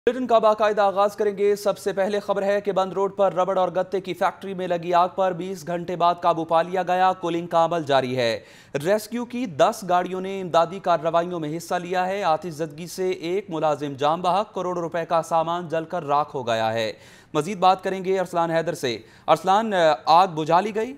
Bulletin का बाकायदा आगाज करेंगे। सबसे पहले खबर है कि बंद रोड पर रबड़ और गत्ते की फैक्ट्री में लगी आग पर 20 घंटे बाद काबू पा लिया गया। कूलिंग का अमल जारी है। रेस्क्यू की 10 गाड़ियों ने इमदादी कार्रवाइयों में हिस्सा लिया है। आतिशज़दगी से एक मुलाजिम जाम बहक, करोड़ों रुपए का सामान जलकर राख हो गया है। मजीद बात करेंगे अरसलान हैदर से। अरसलान, आग बुझा ली गई?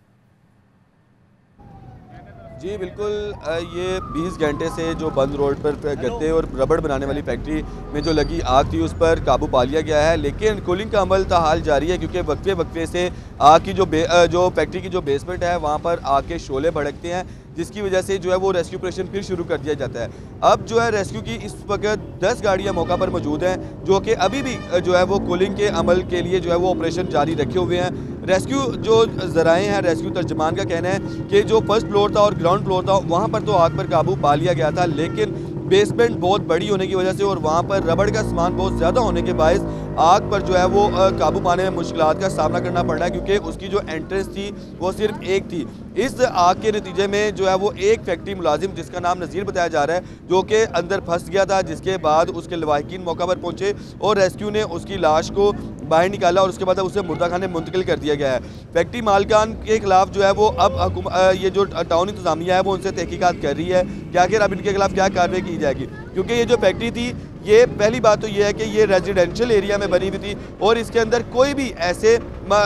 जी बिल्कुल, ये 20 घंटे से जो बंद रोड पर गत्ते और रबड़ बनाने वाली फैक्ट्री में जो लगी आग थी उस पर काबू पा लिया गया है, लेकिन कूलिंग का अमल ताहाल जारी है क्योंकि वक्फे वक्फे से आग की जो फैक्ट्री की जो बेसमेंट है वहाँ पर आग के शोले भड़कते हैं, जिसकी वजह से जो है वो रेस्क्यू ऑपरेशन फिर शुरू कर दिया जाता है। अब जो है रेस्क्यू की इस वक्त 10 गाड़ियाँ मौका पर मौजूद हैं जो कि अभी भी जो है वो कूलिंग के अमल के लिए जो है वो ऑपरेशन जारी रखे हुए हैं। रेस्क्यू जो ज़राए हैं, रेस्क्यू तर्जमान का कहना है कि जो फर्स्ट फ्लोर था और ग्राउंड फ्लोर था वहाँ पर तो आग पर काबू पा लिया गया था, लेकिन बेसमेंट बहुत बड़ी होने की वजह से और वहाँ पर रबड़ का सामान बहुत ज़्यादा होने के बायस आग पर जो है वो काबू पाने में मुश्किलात का सामना करना पड़ रहा है क्योंकि उसकी जो एंट्रेंस थी वो सिर्फ एक थी। इस आग के नतीजे में जो है वो एक फैक्ट्री मुलाजिम जिसका नाम नज़ीर बताया जा रहा है जो कि अंदर फंस गया था, जिसके बाद उसके लवाहिकीन मौका पर पहुंचे और रेस्क्यू ने उसकी लाश को बाहर निकाला और उसके बाद उसे मुर्दा खाने मुंतकिल कर दिया गया है। फैक्ट्री मालकान के खिलाफ जो है वो अब ये जो टाउन इंतजामिया है वो उनसे तहकीकात कर रही है कि आखिर अब इनके खिलाफ क्या कार्रवाई की जाएगी, क्योंकि ये जो फैक्ट्री थी ये पहली बात तो ये है कि ये रेजिडेंशियल एरिया में बनी हुई थी और इसके अंदर कोई भी ऐसे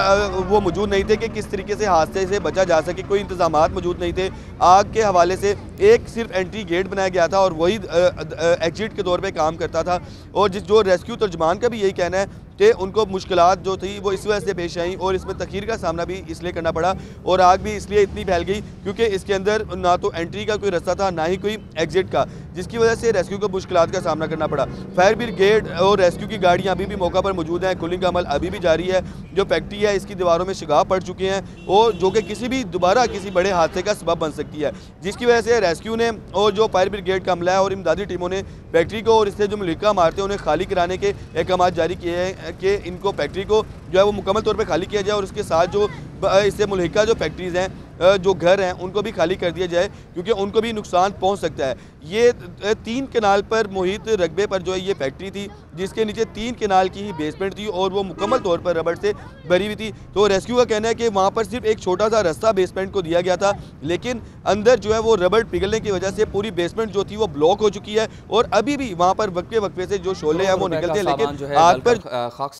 वो मौजूद नहीं थे कि किस तरीके से हादसे से बचा जा सके, कोई इंतजामात मौजूद नहीं थे। आग के हवाले से एक सिर्फ एंट्री गेट बनाया गया था और वही एग्जिट के तौर पे काम करता था और जो रेस्क्यू तर्जमान का भी यही कहना है कि उनको मुश्किलात जो थी वो इस वजह से पेश आई और इसमें तखीर का सामना भी इसलिए करना पड़ा और आग भी इसलिए इतनी फैल गई क्योंकि इसके अंदर ना तो एंट्री का कोई रास्ता था ना ही कोई एग्जिट का, जिसकी वजह से रेस्क्यू को मुश्किलात का सामना करना पड़ा। फायर ब्रिगेड और रेस्क्यू की गाड़ियाँ अभी भी मौका पर मौजूद हैं। कूलिंग का अमल अभी भी जारी है। जो फैक्ट्री है इसकी दीवारों में शिगाफ पड़ चुके हैं और जो कि किसी भी दोबारा किसी बड़े हादसे का सबब बन सकती है, जिसकी वजह से रेस्क्यू ने और जो फायर ब्रिगेड का अमला है और इमदादी टीमों ने फैक्ट्री को और इससे जो मुल्का मारते हैं उन्हें खाली कराने के अहकाम जारी किए हैं कि इनको फैक्ट्री को जो है वो मुकम्मल तौर पर खाली किया जाए और उसके साथ जो इससे मुल्का जो फैक्ट्रीज़ हैं, जो घर हैं, उनको भी खाली कर दिया जाए क्योंकि उनको भी नुकसान पहुंच सकता है। ये 3 कनाल पर मुहित रकबे पर जो है ये फैक्ट्री थी जिसके नीचे 3 कनाल की ही बेसमेंट थी और वो मुकम्मल तौर पर रबड़ से भरी हुई थी। तो रेस्क्यू का कहना है कि वहाँ पर सिर्फ एक छोटा सा रास्ता बेसमेंट को दिया गया था, लेकिन अंदर जो है वो रबड़ पिघलने की वजह से पूरी बेसमेंट जो थी वो ब्लॉक हो चुकी है और अभी भी वहाँ पर वक्फे वक्फे से जो शोले हैं वो निकलते हैं, लेकिन आग पर